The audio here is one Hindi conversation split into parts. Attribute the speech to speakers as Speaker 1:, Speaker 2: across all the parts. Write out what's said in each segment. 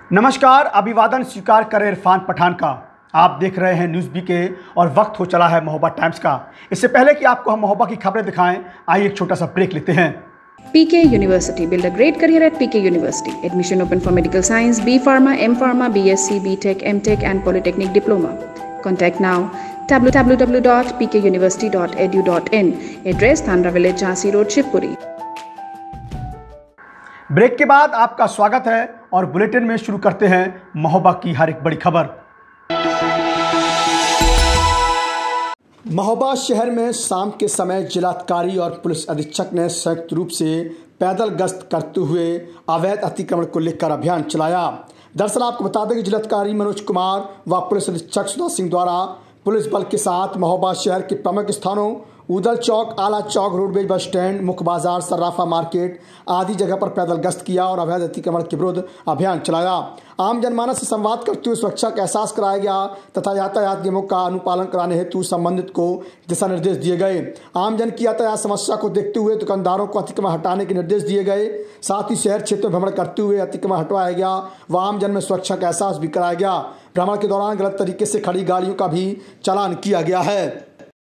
Speaker 1: नमस्कार, अभिवादन स्वीकार करें इरफान पठान का। आप देख रहे हैं न्यूज़ बीके और वक्त हो चला है महोबा टाइम्स का। इससे पहले कि आपको हम महोबा की खबरें दिखाएं, आइए एक छोटा सा ब्रेक लेते हैं।
Speaker 2: PK University. Build a great career at PK University. Admission open for medical science, B Pharma, M Pharma, BSc, BTech, MTech and Polytechnic Diploma. Contact now www.pkuniversity.edu.in. Address Thandra Village, Jhansi Road, Shivpuri.
Speaker 1: Break के बाद आपका स्वागत है और बुलेटिन में शुरू करते हैं महोबा की हर एक बड़ी खबर। महोबा शहर में शाम के समय जिलाधिकारी और पुलिस अधीक्षक ने संयुक्त रूप से पैदल गश्त करते हुए अवैध अतिक्रमण को लेकर अभियान चलाया। दरअसल आपको बता दें कि जिलाधिकारी मनोज कुमार व पुलिस अधीक्षक सुधा सिंह द्वारा पुलिस बल के साथ महोबा शहर के प्रमुख स्थानों उदल चौक, आला चौक, रोडवेज बस स्टैंड, मुख्य बाजार, सर्राफा मार्केट आदि जगह पर पैदल गश्त किया और अवैध अतिक्रमण के विरुद्ध अभियान चलाया। आम जनमानस से संवाद करते हुए सुरक्षा का एहसास कराया गया तथा यातायात नियमों का अनुपालन कराने हेतु संबंधित को दिशा निर्देश दिए गए। आमजन की यातायात समस्या को देखते हुए दुकानदारों को अतिक्रमण हटाने के निर्देश दिए गए। साथ ही शहर क्षेत्र भ्रमण करते हुए अतिक्रमण हटवाया गया व आमजन में सुरक्षा का एहसास भी कराया गया। भ्रमण के दौरान गलत तरीके से खड़ी गाड़ियों का भी चालान किया गया है।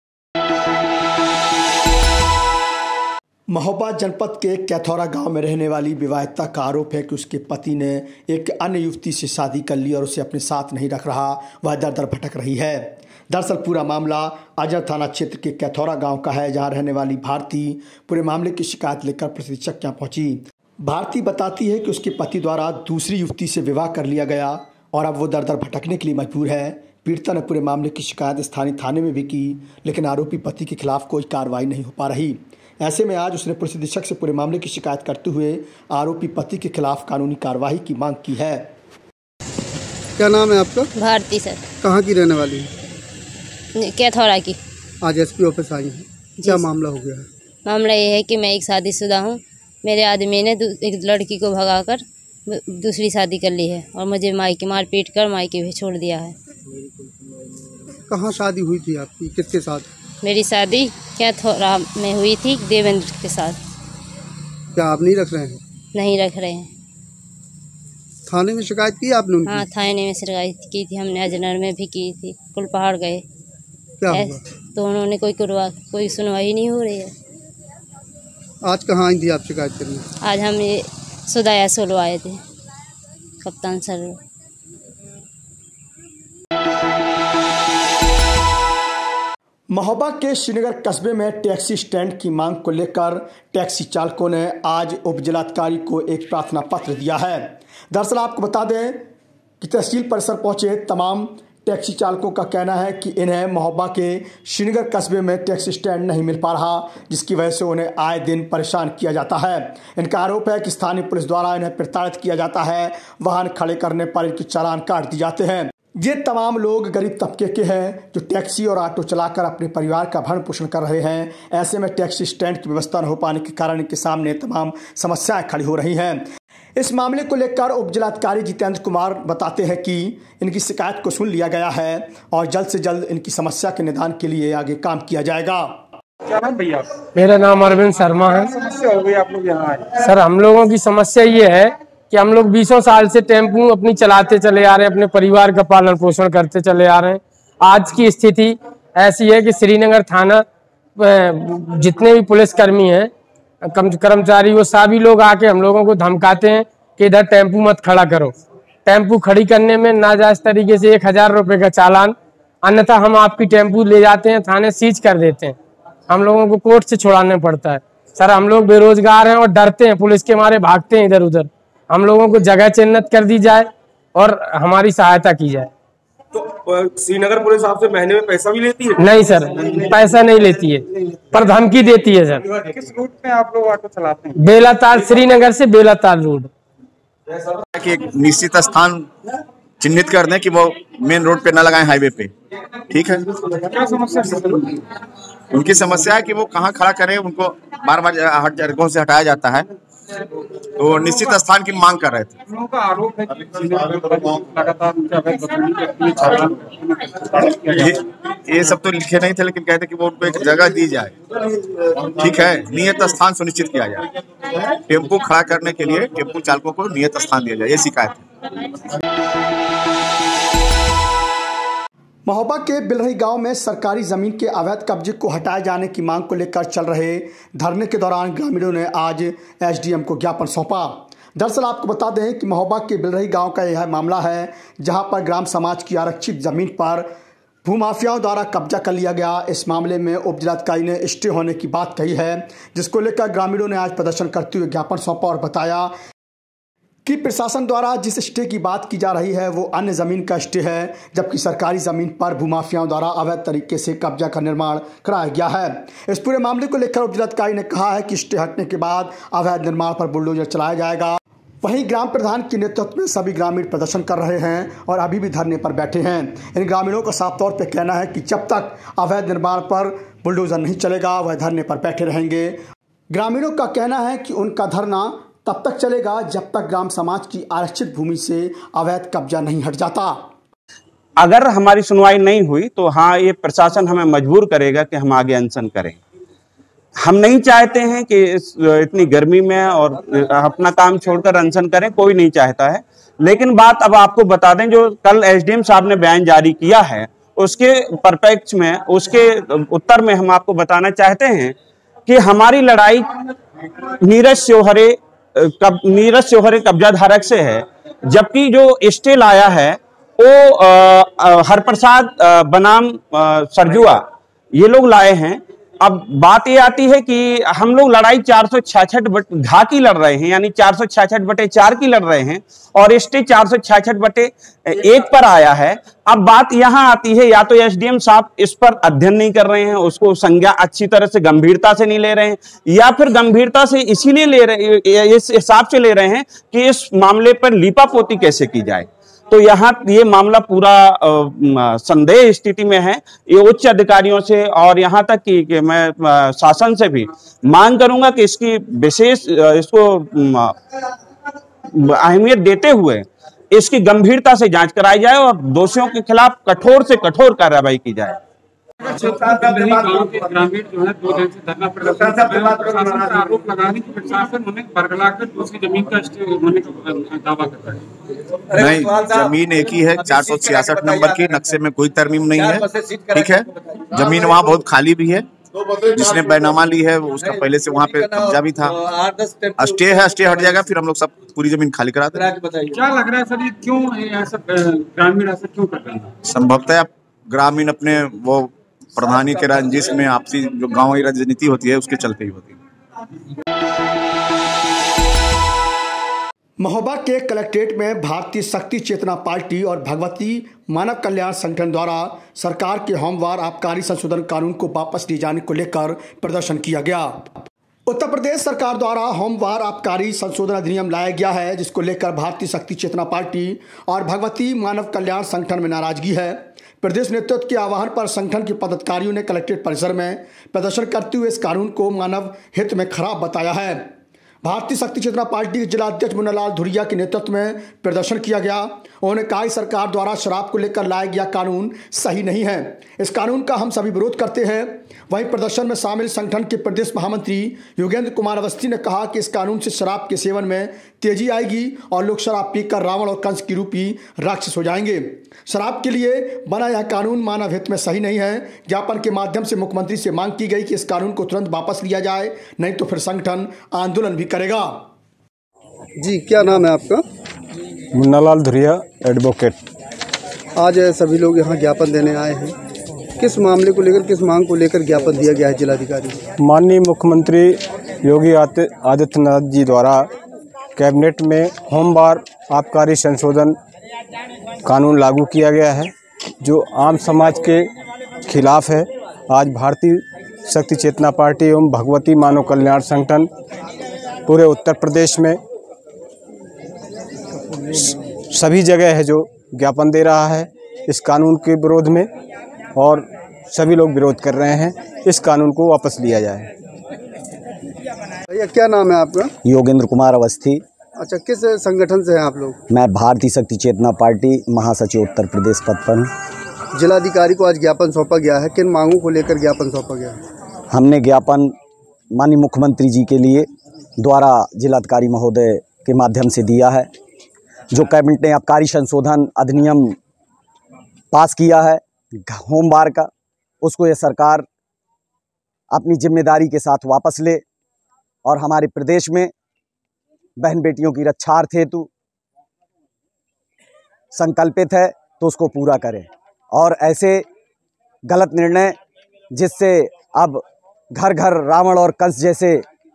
Speaker 1: महोबा जनपद के कैथौरा गांव में रहने वाली विवाहिता का आरोप है कि उसके पति ने एक अन्य युवती से शादी कर ली और उसे अपने साथ नहीं रख रहा, वह दर दर भटक रही है। दरअसल पूरा मामला अजर थाना क्षेत्र के कैथौरा गांव का है, जहां रहने वाली भारती पूरे मामले की शिकायत लेकर पुलिस अधीक्षक के यहाँ पहुंची। भारती बताती है कि उसके पति द्वारा दूसरी युवती से विवाह कर लिया गया और अब वो दर दर भटकने के लिए मजबूर है। पीड़िता ने पूरे मामले की शिकायत स्थानीय थाने में भी की, लेकिन आरोपी पति के खिलाफ कोई कार्रवाई नहीं हो पा रही। ऐसे में आज उसने पुलिस अधीक्षक से पूरे मामले की शिकायत करते हुए आरोपी पति के खिलाफ कानूनी कार्रवाई की मांग की है।
Speaker 3: क्या नाम है आपका?
Speaker 4: भारती सर।
Speaker 3: कहाँ की रहने वाली है?
Speaker 4: कैथौरा की।
Speaker 3: आज एसपी ऑफिस आई है, क्या मामला हो गया है?
Speaker 4: मामला ये है कि मैं एक शादीशुदा हूँ। मेरे आदमी ने एक लड़की को भगाकर दूसरी शादी कर ली है और मुझे मायके मार पीट कर मायके भी छोड़ दिया है।
Speaker 3: कहाँ शादी हुई थी आपकी, किसके साथ?
Speaker 4: मेरी शादी कैथौरा में हुई थी देवेंद्र के साथ।
Speaker 3: क्या आप नहीं रख रहे हैं?
Speaker 4: नहीं रख रहे हैं।
Speaker 3: थाने में शिकायत की आपने उनकी?
Speaker 4: हाँ, थाने में शिकायत की थी, हमने अजनर में भी की थी, कुलपहाड़ गए।
Speaker 3: क्या हुआ?
Speaker 4: तो उन्होंने कोई सुनवाई नहीं हो रही है।
Speaker 3: आज कहाँ आई थी आप शिकायत करने?
Speaker 4: आज हम ये सुदाया सोलो आए थे, कप्तान सर।
Speaker 1: महोबा के श्रीनगर कस्बे में टैक्सी स्टैंड की मांग को लेकर टैक्सी चालकों ने आज उप जिलाधिकारी को एक प्रार्थना पत्र दिया है। दरअसल आपको बता दें कि तहसील परिसर पहुंचे तमाम टैक्सी चालकों का कहना है कि इन्हें महोबा के श्रीनगर कस्बे में टैक्सी स्टैंड नहीं मिल पा रहा, जिसकी वजह से उन्हें आए दिन परेशान किया जाता है। इनका आरोप है कि स्थानीय पुलिस द्वारा इन्हें प्रताड़ित किया जाता है, वाहन खड़े करने पर इनके चालान काट दिए जाते हैं। ये तमाम लोग गरीब तबके के हैं जो टैक्सी और ऑटो चलाकर अपने परिवार का भरण पोषण कर रहे हैं। ऐसे में टैक्सी स्टैंड की व्यवस्था न हो पाने के कारण इनके सामने तमाम समस्याएं खड़ी हो रही हैं। इस मामले को लेकर उप जिलाधिकारी जितेंद्र कुमार बताते हैं कि इनकी शिकायत को सुन लिया गया है और जल्द से जल्द इनकी समस्या के निदान के लिए आगे काम किया जाएगा।
Speaker 5: क्या नाम भैया?
Speaker 6: मेरा नाम अरविंद शर्मा है।
Speaker 5: समस्या हो गई आप लोग यहाँ आए?
Speaker 6: सर, हम लोगों की समस्या ये है कि हम लोग 20 साल से टेम्पू अपनी चलाते चले आ रहे हैं, अपने परिवार का पालन पोषण करते चले आ रहे हैं। आज की स्थिति ऐसी है कि श्रीनगर थाना जितने भी पुलिसकर्मी हैं, कर्मचारी, वो सभी लोग आके हम लोगों को धमकाते हैं कि इधर टेम्पू मत खड़ा करो। टेम्पू खड़ी करने में नाजायज तरीके से 1000 रुपये का चालान, अन्यथा हम आपकी टेम्पू ले जाते हैं थाने, सीज कर देते हैं। हम लोगों को कोर्ट से छुड़ाना पड़ता है। सर, हम लोग बेरोजगार हैं और डरते हैं, पुलिस के मारे भागते हैं इधर उधर। हम लोगों को जगह चिन्हित कर दी जाए और हमारी सहायता की जाए।
Speaker 5: तो श्रीनगर पुलिस आपसे महीने में पैसा भी लेती है?
Speaker 6: नहीं सर, पैसा नहीं लेती है, पर धमकी देती है। सर,
Speaker 5: किस रूट में आप लोग ऑटो चलाते हैं?
Speaker 6: बेलाताल, श्रीनगर से बेलाताल रोड।
Speaker 7: कि एक निश्चित स्थान चिन्हित कर दें कि वो मेन रोड पे ना लगाएं, हाईवे पे। ठीक है।
Speaker 5: क्या समस्या?
Speaker 7: उनकी समस्या है कि वो कहाँ खड़ा करें, उनको बार बार हट जगहों से हटाया जाता है, तो निश्चित स्थान की मांग कर रहे थे।
Speaker 5: लोगों का आरोप है कि लगातार
Speaker 7: ये सब तो लिखे नहीं थे, लेकिन कहते कि वो उनको एक जगह दी जाए। ठीक है, नियत स्थान सुनिश्चित किया जाए। टेम्पू खड़ा करने के लिए टेम्पू चालकों को नियत स्थान दिया जाए, ये शिकायत है।
Speaker 1: महोबा के बिलरही गांव में सरकारी जमीन के अवैध कब्जे को हटाए जाने की मांग को लेकर चल रहे धरने के दौरान ग्रामीणों ने आज एसडीएम को ज्ञापन सौंपा। दरअसल आपको बता दें कि महोबा के बिलरही गांव का यह मामला है जहां पर ग्राम समाज की आरक्षित जमीन पर भूमाफियाओं द्वारा कब्जा कर लिया गया। इस मामले में उप जिलाधिकारी ने स्टे होने की बात कही है, जिसको लेकर ग्रामीणों ने आज प्रदर्शन करते हुए ज्ञापन सौंपा और बताया कि प्रशासन द्वारा जिस स्टे की बात की जा रही है वो अन्य ज़मीन का स्टे है, जबकि सरकारी ज़मीन पर भूमाफियाओं द्वारा अवैध तरीके से कब्जा का निर्माण कराया गया है। इस पूरे मामले को लेकर उप जिलाधिकारी ने कहा है कि स्टे हटने के बाद अवैध निर्माण पर बुलडोजर चलाया जाएगा। वहीं ग्राम प्रधान के नेतृत्व में सभी ग्रामीण प्रदर्शन कर रहे हैं और अभी भी धरने पर बैठे हैं। इन ग्रामीणों का साफ तौर पर कहना है कि जब तक अवैध निर्माण पर बुलडोजर नहीं चलेगा वह धरने पर बैठे रहेंगे। ग्रामीणों का कहना है कि उनका धरना तब तक चलेगा जब तक ग्राम समाज की आरक्षित भूमि से अवैध कब्जा नहीं हट जाता।
Speaker 8: अगर हमारी सुनवाई नहीं हुई तो हाँ, ये प्रशासन हमें मजबूर करेगा कि हम आगे अनशन करें। हम नहीं चाहते हैं कि इतनी गर्मी में और अपना काम छोड़कर अनशन करें, कोई नहीं चाहता है। लेकिन बात अब आपको बता दें, जो कल एसडीएम साहब ने बयान जारी किया है उसके परिप्रेक्ष्य में, उसके उत्तर में हम आपको बताना चाहते हैं कि हमारी लड़ाई नीरज स्योहरे कब्जा धारक से है, जबकि जो स्टे लाया है वो हरप्रसाद बनाम सरजुआ ये लोग लाए हैं। अब बात ये आती है कि हम लोग लड़ाई 466 की लड़ रहे हैं, यानी 466/4 की लड़ रहे हैं और स्टे 466/1 पर आया है। अब बात यहां आती है, या तो एसडीएम साहब इस पर अध्ययन नहीं कर रहे हैं, उसको संज्ञा अच्छी तरह से गंभीरता से नहीं ले रहे हैं, या फिर गंभीरता से इसीलिए ले रहे, इस हिसाब से ले रहे हैं कि इस मामले पर लीपापोती कैसे की जाए। तो यहाँ ये मामला पूरा संदेह स्थिति में है। ये उच्च अधिकारियों से और यहाँ तक कि मैं शासन से भी मांग करूंगा कि इसकी विशेष इसको अहमियत देते हुए इसकी गंभीरता से जांच कराई जाए और दोषियों के खिलाफ कठोर से कठोर कार्रवाई की जाए।
Speaker 9: गांव के ग्रामीण जो है 2 दिन से धरना प्रदर्शन पर आरोप लगा रहे हैं कि प्रशासन उन्हें बरगलाकर दूसरी जमीन का स्टे होने का दावा कर रहा है।
Speaker 7: नहीं, जमीन एक ही है, 466 नंबर की, नक्शे में कोई तरमीम नहीं है। ठीक है, जमीन वहाँ बहुत खाली भी है। जिसने बैनामा ली है उसका पहले से वहाँ पे कब्जा भी था। स्टे है, स्टे हट जाएगा, फिर हम लोग सब पूरी जमीन खाली करा देंगे।
Speaker 9: क्या लग रहा है सर, ये क्यों ऐसा ग्रामीण ऐसा क्यों कर रहे हैं?
Speaker 7: संभवतः ग्रामीण अपने वो प्रधानी के रंजिश में आपसी जो गांव की राजनीति होती है उसके चलते ही होती है।
Speaker 1: महोबा के कलेक्ट्रेट में भारतीय शक्ति चेतना पार्टी और भगवती मानव कल्याण संगठन द्वारा सरकार के होमवार आबकारी संशोधन कानून को वापस लिए जाने को लेकर प्रदर्शन किया गया। उत्तर प्रदेश सरकार द्वारा होमवार आबकारी संशोधन अधिनियम लाया गया है, जिसको लेकर भारतीय शक्ति चेतना पार्टी और भगवती मानव कल्याण संगठन में नाराजगी है। प्रदेश नेतृत्व के आह्वान पर संगठन के पदाधिकारियों ने कलेक्ट्रेट परिसर में प्रदर्शन करते हुए इस कानून को मानव हित में खराब बताया है। भारतीय शक्ति चेतना पार्टी के जिला अध्यक्ष मुन्नालाल धुरिया के नेतृत्व में प्रदर्शन किया गया। उन्होंने कहा कि सरकार द्वारा शराब को लेकर लाया गया कानून सही नहीं है। इस कानून का हम सभी विरोध करते हैं। वहीं प्रदर्शन में शामिल संगठन के प्रदेश महामंत्री योगेंद्र कुमार अवस्थी ने कहा कि इस कानून से शराब के सेवन में तेजी आएगी और लोग शराब पीकर रावण और कंस की रूपी राक्षस हो जाएंगे। शराब के लिए बना यह कानून मानव हित में सही नहीं है। ज्ञापन के माध्यम से मुख्यमंत्री से मांग की गई कि इस कानून को तुरंत वापस लिया जाए, नहीं तो फिर संगठन आंदोलन भी करेगा।
Speaker 3: जी, क्या नाम है आपका?
Speaker 10: मुन्नालाल धुरिया, एडवोकेट।
Speaker 3: आज सभी लोग यहाँ ज्ञापन देने आए हैं, किस मामले को लेकर, किस मांग को लेकर ज्ञापन दिया गया है जिलाधिकारी?
Speaker 10: माननीय मुख्यमंत्री योगी आदित्यनाथ जी द्वारा कैबिनेट में होमवार आबकारी संशोधन कानून लागू किया गया है, जो आम समाज के खिलाफ है। आज भारतीय शक्ति चेतना पार्टी एवं भगवती मानव कल्याण संगठन पूरे उत्तर प्रदेश में सभी जगह है जो ज्ञापन दे रहा है इस कानून के विरोध में, और सभी लोग विरोध कर रहे हैं इस कानून को वापस लिया जाए।
Speaker 3: भैया, क्या नाम है आपका?
Speaker 11: योगेंद्र कुमार अवस्थी।
Speaker 3: अच्छा, किस संगठन से हैं आप लोग?
Speaker 11: मैं भारतीय शक्ति चेतना पार्टी महासचिव उत्तर प्रदेश पद पर हूँ।
Speaker 3: जिलाधिकारी को आज ज्ञापन सौंपा गया है, किन मांगों को लेकर ज्ञापन सौंपा गया है?
Speaker 11: हमने ज्ञापन माननीय मुख्यमंत्री जी के लिए द्वारा जिलाधिकारी महोदय के माध्यम से दिया है। जो कैबिनेट ने आबकारी संशोधन अधिनियम पास किया है होमवार का, उसको ये सरकार अपनी जिम्मेदारी के साथ वापस ले और हमारे प्रदेश में बहन बेटियों की रक्षार्थ हेतु संकल्पित है तो उसको पूरा करें। और ऐसे गलत निर्णय जिससे अब घर घर रावण और कंस जैसे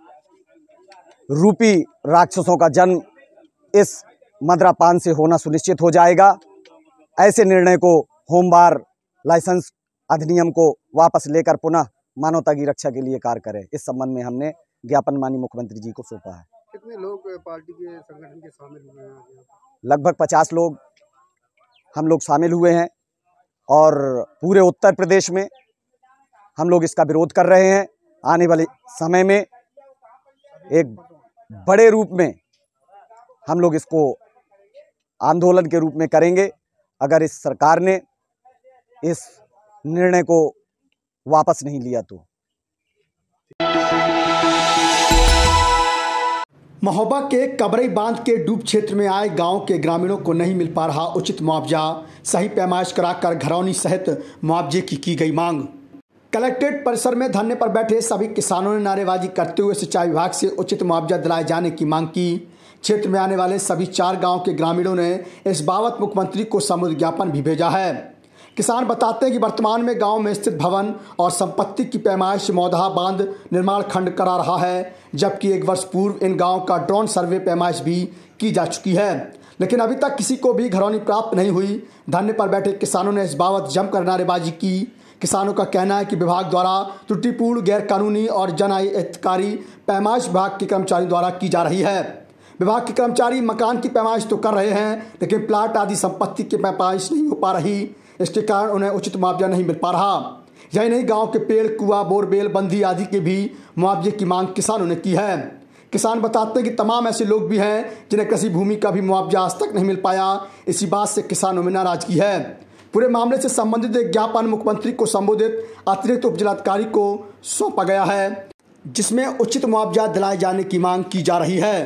Speaker 11: रूपी राक्षसों का जन्म इस मदरापान से होना सुनिश्चित हो जाएगा, ऐसे निर्णय को होमवार लाइसेंस अधिनियम को वापस लेकर पुनः मानवता की रक्षा के लिए कार्य करें। इस संबंध में हमने ज्ञापन माननीय मुख्यमंत्री जी को सौंपा है।
Speaker 3: कितने लोग पार्टी के संगठन के शामिल हुए हैं?
Speaker 11: लगभग 50 लोग हम लोग शामिल हुए हैं और पूरे उत्तर प्रदेश में हम लोग इसका विरोध कर रहे हैं। आने वाले समय में एक बड़े रूप में हम लोग इसको आंदोलन के रूप में करेंगे अगर इस सरकार ने इस निर्णय को वापस नहीं लिया तो।
Speaker 1: महोबा के कबरई बांध के डूब क्षेत्र में आए गांव के ग्रामीणों को नहीं मिल पा रहा उचित मुआवजा, सही पैमाइश कराकर घरौनी सहित मुआवजे की गई मांग। कलेक्ट्रेट परिसर में धरने पर बैठे सभी किसानों ने नारेबाजी करते हुए सिंचाई विभाग से उचित मुआवजा दिलाए जाने की मांग की। क्षेत्र में आने वाले सभी 4 गांव के ग्रामीणों ने इस बाबत मुख्यमंत्री को संबोधित ज्ञापन भी भेजा है। किसान बताते हैं कि वर्तमान में गांव में स्थित भवन और संपत्ति की पैमाइश मौदहा बांध निर्माण खंड करा रहा है, जबकि 1 वर्ष पूर्व इन गांव का ड्रोन सर्वे पैमाइश भी की जा चुकी है, लेकिन अभी तक किसी को भी घरौनी प्राप्त नहीं हुई। धरने पर बैठे किसानों ने इस बाबत जमकर नारेबाजी की। किसानों का कहना है कि विभाग द्वारा त्रुटिपूर्ण, गैरकानूनी और जन हितकारी पैमाइश विभाग के कर्मचारियों द्वारा की जा रही है। विभाग के कर्मचारी मकान की पैमाइश तो कर रहे हैं, लेकिन प्लाट आदि संपत्ति की पैमाइश नहीं हो पा रही। इसके कारण उन्हें उचित मुआवजा नहीं मिल पा रहा। यही नहीं, गांव के पेड़, कुआं, बोरवेल, बंधी आदि के भी मुआवजे की मांग किसानों ने की है। किसान बताते हैं कि तमाम ऐसे लोग भी हैं जिन्हें कृषि भूमि का भी मुआवजा आज तक नहीं मिल पाया। इसी बात से किसानों में नाराजगी है। पूरे मामले से संबंधित एक ज्ञापन मुख्यमंत्री को संबोधित अतिरिक्त उपजिलाधिकारी को सौंपा गया है, जिसमें उचित मुआवजा दिलाए जाने की मांग की जा रही है।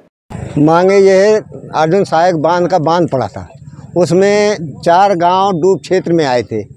Speaker 12: मांगे ये है, अर्जुन सहायक बांध का बांध पड़ा था, उसमें 4 गांव डूब क्षेत्र में आए थे।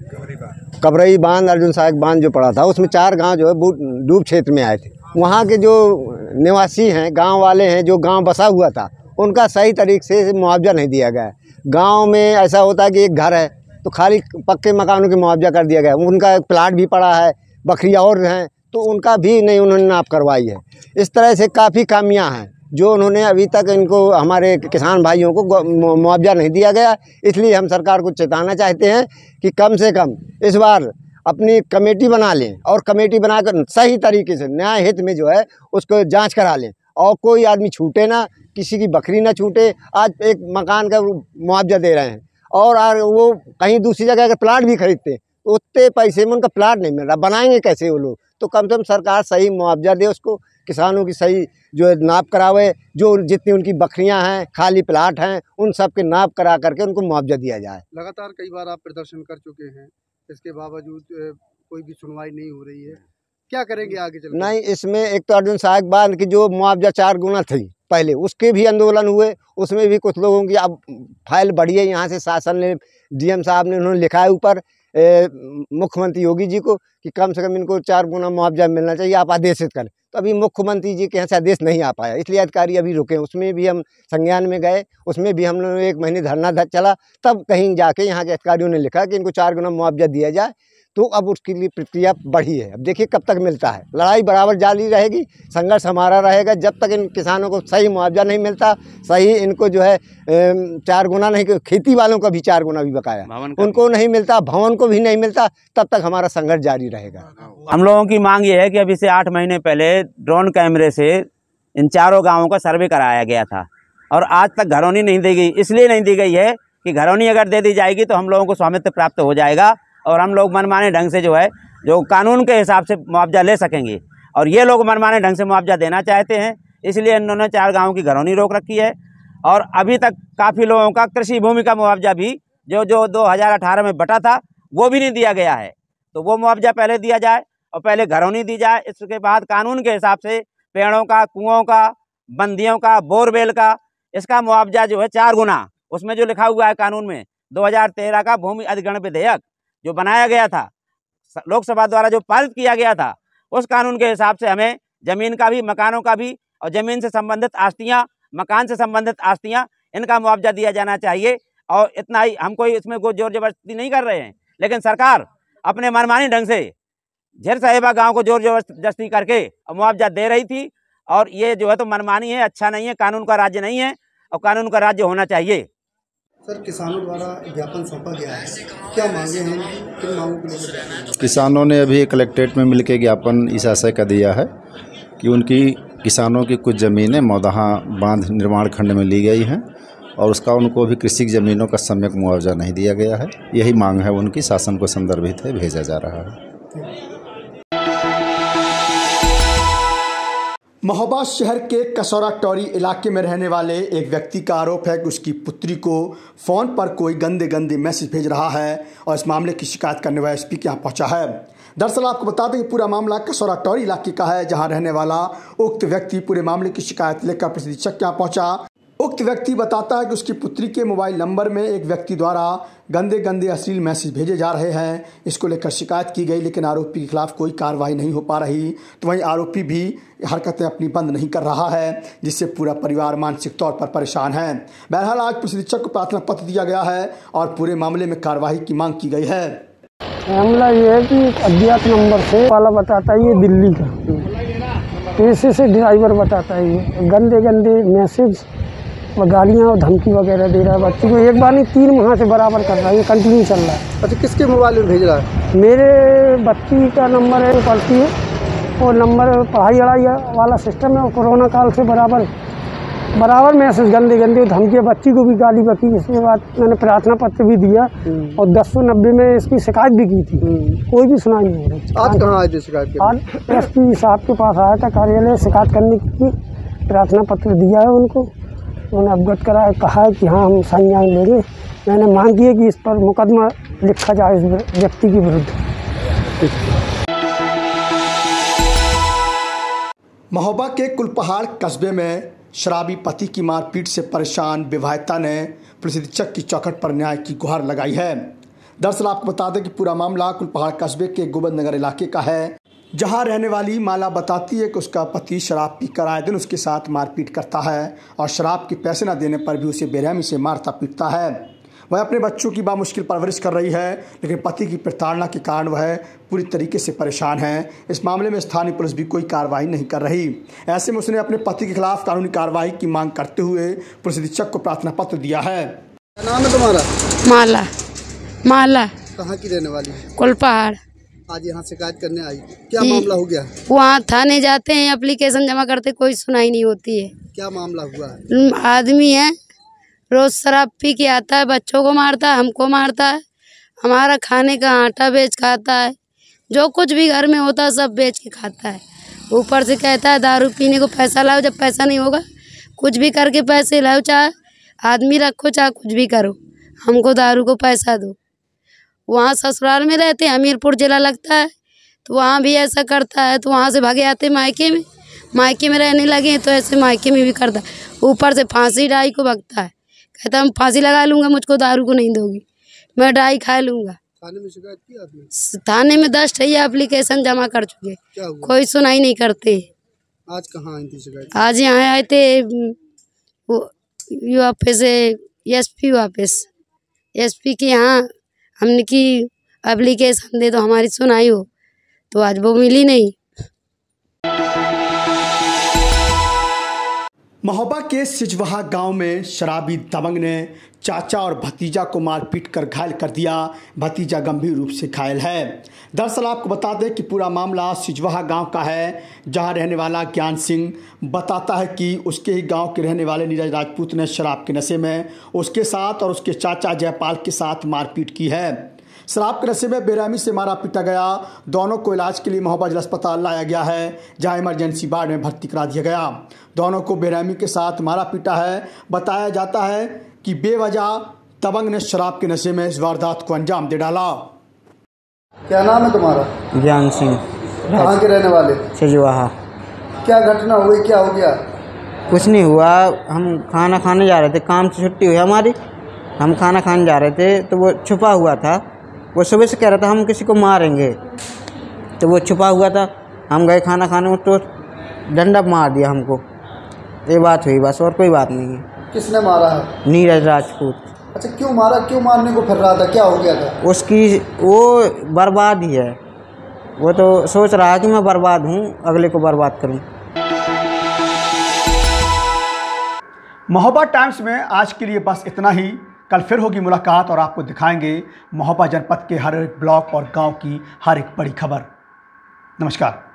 Speaker 12: कबरई बांध, अर्जुन सहायक बांध जो पड़ा था, उसमें 4 गांव जो है डूब क्षेत्र में आए थे। वहाँ के जो निवासी हैं, गांव वाले हैं, जो गांव बसा हुआ था, उनका सही तरीके से मुआवजा नहीं दिया गया। गांव में ऐसा होता है कि एक घर है तो खाली पक्के मकानों के मुआवजा कर दिया गया। उनका एक प्लाट भी पड़ा है, बकरियाँ और हैं, तो उनका भी नहीं उन्होंने नाप करवाई है। इस तरह से काफ़ी खामियाँ हैं जो उन्होंने अभी तक इनको, हमारे किसान भाइयों को मुआवजा नहीं दिया गया। इसलिए हम सरकार को चेताना चाहते हैं कि कम से कम इस बार अपनी कमेटी बना लें और कमेटी बनाकर सही तरीके से न्याय हित में जो है उसको जांच करा लें और कोई आदमी छूटे ना, किसी की बकरी ना छूटे। आज एक मकान का मुआवजा दे रहे हैं और वो कहीं दूसरी जगह अगर प्लाट भी खरीदते तो उतने पैसे में उनका प्लाट नहीं मिल रहा, बनाएंगे कैसे वो लोग? तो कम से कम सरकार सही मुआवजा दे उसको, किसानों की सही जो है नाप करावे, जो जितनी उनकी बकरियां हैं, खाली प्लाट हैं, उन सब के नाप करा करके उनको मुआवजा दिया जाए।
Speaker 3: लगातार कई बार आप प्रदर्शन कर चुके हैं, इसके बावजूद कोई भी सुनवाई नहीं हो रही है, क्या करेंगे आगे चल?
Speaker 12: नहीं, इसमें एक तो अर्जुन सहायक बांध की जो मुआवजा 4 गुना थी पहले, उसके भी आंदोलन हुए, उसमें भी कुछ लोगों की अब फाइल बढ़ी है। यहाँ से शासन ने, डीएम साहब ने, उन्होंने लिखा है ऊपर मुख्यमंत्री योगी जी को कि कम से कम इनको 4 गुना मुआवजा मिलना चाहिए, आप आदेशित करें। तो अभी मुख्यमंत्री जी के यहाँ से आदेश नहीं आ पाया, इसलिए अधिकारी अभी रुके। उसमें भी हम संज्ञान में गए, उसमें भी हम लोगों ने 1 महीने धरना चला, तब कहीं जाके यहाँ के अधिकारियों ने लिखा कि इनको 4 गुना मुआवजा दिया जाए। तो अब उसके लिए प्रक्रिया बढ़ी है, अब देखिए कब तक मिलता है। लड़ाई बराबर जारी रहेगी, संघर्ष हमारा रहेगा जब तक इन किसानों को सही मुआवजा नहीं मिलता। सही इनको जो है 4 गुना नहीं, खेती वालों का भी 4 गुना भी बकाया उनको नहीं मिलता, भवन को भी नहीं मिलता, तब तक हमारा संघर्ष जारी रहेगा।
Speaker 8: हम लोगों की मांग ये है कि अभी से 8 महीने पहले ड्रोन कैमरे से इन 4 गाँवों का सर्वे कराया गया था और आज तक घरौनी नहीं दी गई। इसलिए नहीं दी गई है कि घरौनी अगर दे दी जाएगी तो हम लोगों को स्वामित्व प्राप्त हो जाएगा और हम लोग मनमाने ढंग से जो है, जो कानून के हिसाब से मुआवजा ले सकेंगे। और ये लोग मनमाने ढंग से मुआवजा देना चाहते हैं, इसलिए इन्होंने 4 गाँव की घरौनी रोक रखी है। और अभी तक काफ़ी लोगों का कृषि भूमि का मुआवजा भी जो 2018 में बटा था वो भी नहीं दिया गया है। तो वो मुआवजा पहले दिया जाए और पहले घरौनी दी जाए। इसके बाद कानून के हिसाब से पेड़ों का, कुओं का, बंदियों का, बोरवेल का, इसका मुआवजा जो है 4 गुना, उसमें जो लिखा हुआ है कानून में 2013 का भूमि अधिग्रहण विधेयक जो बनाया गया था, लोकसभा द्वारा जो पारित किया गया था, उस कानून के हिसाब से हमें जमीन का भी, मकानों का भी और जमीन से संबंधित आस्तियां, मकान से संबंधित आस्तियां, इनका मुआवजा दिया जाना चाहिए। और इतना ही, हम कोई इसमें कोई जोर जबरदस्ती नहीं कर रहे हैं, लेकिन सरकार अपने मनमानी ढंग से झेर साहिबा गांव को जोर जबरदस्ती करके मुआवजा दे रही थी। और ये जो है तो मनमानी है, अच्छा नहीं है, कानून का राज्य नहीं है और कानून का राज्य होना चाहिए।
Speaker 3: सर, किसानों द्वारा ज्ञापन सौंपा गया है, क्या मांगे हैं, किन मांगों को लेकर?
Speaker 13: किसानों ने अभी कलेक्ट्रेट में मिलकर ज्ञापन इस आशय का दिया है कि उनकी किसानों की कुछ ज़मीनें मौदहा बांध निर्माण खंड में ली गई हैं और उसका उनको भी कृषि ज़मीनों का सम्यक मुआवजा नहीं दिया गया है। यही मांग है उनकी, शासन को संदर्भित है, भेजा जा रहा है।
Speaker 1: महोबा शहर के कसौरा टोरी इलाके में रहने वाले एक व्यक्ति का आरोप है कि उसकी पुत्री को फ़ोन पर कोई गंदे मैसेज भेज रहा है और इस मामले की शिकायत करने वाले एसपी के यहाँ पहुंचा है। दरअसल आपको बता दें कि पूरा मामला कसौरा टोरी इलाके का है, जहां रहने वाला उक्त व्यक्ति पूरे मामले की शिकायत लेकर पुलिस अधीक्षक के यहाँ पहुंचा। उक्त व्यक्ति बताता है कि उसकी पुत्री के मोबाइल नंबर में एक व्यक्ति द्वारा गंदे अश्लील मैसेज भेजे जा रहे हैं। इसको लेकर शिकायत की गई, लेकिन आरोपी के खिलाफ कोई कार्रवाई नहीं हो पा रही। तो वहीं आरोपी भी हरकतें अपनी बंद नहीं कर रहा है, जिससे पूरा परिवार मानसिक तौर पर परेशान है। बहरहाल आज पुलिस अधीक्षक को प्रार्थना पत्र दिया गया है और पूरे मामले में कार्रवाई की मांग की गई है।
Speaker 14: मामला ये है कि अज्ञात नंबर से वाला बताता है ये दिल्ली का, ऐसे से ड्राइवर बताता है ये गंदे मैसेज और गालियाँ और धमकी वगैरह दे रहा है बच्ची को। एक बार नहीं 3 माह से बराबर कर रहा है, ये कंटिन्यू चल रहा है।
Speaker 3: अच्छा, किसके मोबाइल में भेज रहा है?
Speaker 14: मेरे बच्ची का नंबर है, पढ़ती है, और नंबर पढ़ाई अड़ाई वाला सिस्टम है। और कोरोना काल से बराबर मैसेज गंदे धमकी, बच्ची को भी गाली बकी। इसके बाद मैंने प्रार्थना पत्र भी दिया और 1090 में इसकी शिकायत भी की थी, कोई भी सुनाई नहीं हो रही।
Speaker 3: आज कहाँ आए थे शिकायत?
Speaker 14: आज एसपी साहब के पास आया था कार्यालय, शिकायत करने की प्रार्थना पत्र दिया है उनको। उन्होंने अवगत कराया, कहा है कि हाँ हम संज्ञान लेंगे। मैंने मांग की है कि इस पर मुकदमा लिखा जाए इस व्यक्ति के विरुद्ध।
Speaker 1: महोबा के कुलपहाड़ कस्बे में शराबी पति की मारपीट से परेशान विवाहिता ने पुलिस अधीक्षक की चौखट पर न्याय की गुहार लगाई है। दरअसल आपको बता दें कि पूरा मामला कुलपहाड़ कस्बे के गोविंद नगर इलाके का है, जहां रहने वाली माला बताती है कि उसका पति शराब पीकर आए दिन उसके साथ मारपीट करता है और शराब के पैसे न देने पर भी उसे बेरहमी से मारता पीटता है। वह अपने बच्चों की बामुश्किल परवरिश कर रही है, लेकिन पति की प्रताड़ना के कारण वह पूरी तरीके से परेशान है। इस मामले में स्थानीय पुलिस भी कोई कार्रवाई नहीं कर रही। ऐसे में उसने अपने पति के खिलाफ कानूनी कार्रवाई की मांग करते हुए पुलिस अधीक्षक को प्रार्थना पत्र दिया है।
Speaker 3: क्या नाम है तुम्हारा?
Speaker 15: माला।
Speaker 3: कहाँ की रहने वाली?
Speaker 15: कुलपहाड़।
Speaker 3: आज यहाँ शिकायत करने आई, क्या मामला हो गया?
Speaker 15: वहाँ थाने जाते हैं, एप्लीकेशन जमा करते, कोई सुनाई नहीं होती है।
Speaker 3: क्या मामला हुआ है?
Speaker 15: आदमी है, रोज शराब पी के आता है, बच्चों को मारता है, हमको मारता है, हमारा खाने का आटा बेच खाता है, जो कुछ भी घर में होता है सब बेच के खाता है। ऊपर से कहता है दारू पीने को पैसा लाओ, जब पैसा नहीं होगा कुछ भी करके पैसे लाओ, चाहे आदमी रखो चाहे कुछ भी करो, हमको दारू को पैसा दो। वहाँ ससुराल में रहते हैं, हमीरपुर जिला लगता है, तो वहाँ भी ऐसा करता है। तो वहाँ से भागे आते मायके में रहने लगे, तो ऐसे मायके में भी करता है। ऊपर से फांसी डाई को भगता है, कहता मैं फांसी लगा लूँगा, मुझको दारू को नहीं दोगी, मैं डाई खा लूँगा।
Speaker 3: थाने में शिकायत की आपने?
Speaker 15: थाने में 10 ठैया एप्लीकेशन जमा कर चुके, कोई सुनाई नहीं करते।
Speaker 3: आज कहाँ आई थी शिकायत?
Speaker 15: आज यहाँ आए थे ऑफिस, एसपी ऑफिस, एसपी के यहाँ हमने की एप्लीकेशन दे तो हमारी सुनाई हो, तो आज वो मिली नहीं।
Speaker 1: महोबा के सिजवहा गांव में शराबी दबंग ने चाचा और भतीजा को मारपीट कर घायल कर दिया। भतीजा गंभीर रूप से घायल है। दरअसल आपको बता दें कि पूरा मामला सिजवहा गांव का है, जहां रहने वाला ज्ञान सिंह बताता है कि उसके ही गांव के रहने वाले नीरज राजपूत ने शराब के नशे में उसके साथ और उसके चाचा जयपाल के साथ मारपीट की है। शराब के नशे में बेरहमी से मारा पीटा गया। दोनों को इलाज के लिए महोबा जिला अस्पताल लाया गया है, जहां इमरजेंसी वार्ड में भर्ती करा दिया गया। दोनों को बेरहमी के साथ मारा पीटा है। बताया जाता है कि बेवजह दबंग ने शराब के नशे में इस वारदात को अंजाम दे डाला।
Speaker 3: क्या नाम है तुम्हारा?
Speaker 16: ज्ञान सिंह।
Speaker 3: कहाँ के रहने वाले?
Speaker 16: सिजवहा।
Speaker 3: क्या घटना हुई, क्या हो गया?
Speaker 16: कुछ नहीं हुआ, हम खाना खाने जा रहे थे, काम से छुट्टी हुई हमारी, हम खाना खाने जा रहे थे तो वो छुपा हुआ था। वो सुबह से कह रहा था हम किसी को मारेंगे, तो वो छुपा हुआ था। हम गए खाना खाने में तो डंडा मार दिया हमको। ये बात हुई बस, और कोई बात नहीं है।
Speaker 3: किसने मारा है?
Speaker 16: नीरज राजपूत।
Speaker 3: अच्छा, क्यों मारा? क्यों मारने को फिर रहा था? क्या हो गया था?
Speaker 16: उसकी वो बर्बाद ही है, वो तो सोच रहा है कि मैं बर्बाद हूँ, अगले को बर्बाद करूँ।
Speaker 1: महोबा टाइम्स में आज के लिए बस इतना ही। कल फिर होगी मुलाकात और आपको दिखाएंगे महोबा जनपद के हर एक ब्लॉक और गांव की हर एक बड़ी खबर। नमस्कार।